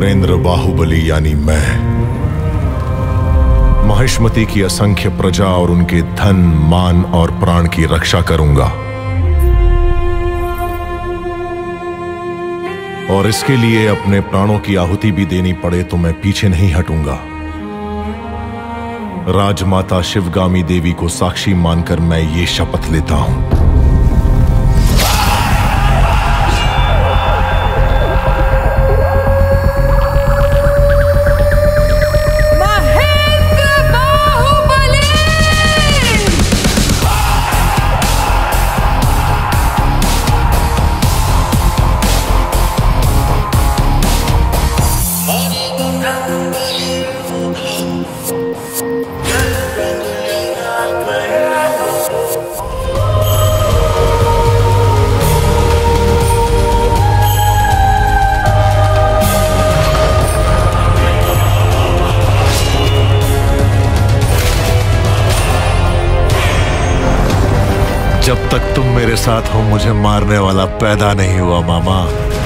अमरेंद्र बाहुबली यानी मैं महिष्मति की असंख्य प्रजा और उनके धन, मान और प्राण की रक्षा करूंगा। और इसके लिए अपने प्राणों की आहुति भी देनी पड़े तो मैं पीछे नहीं हटूंगा। राजमाता शिवगामी देवी को साक्षी मानकर मैं ये शपथ लेता हूं। जब तक तुम मेरे साथ हो मुझे मारने वाला पैदा नहीं हुआ मामा।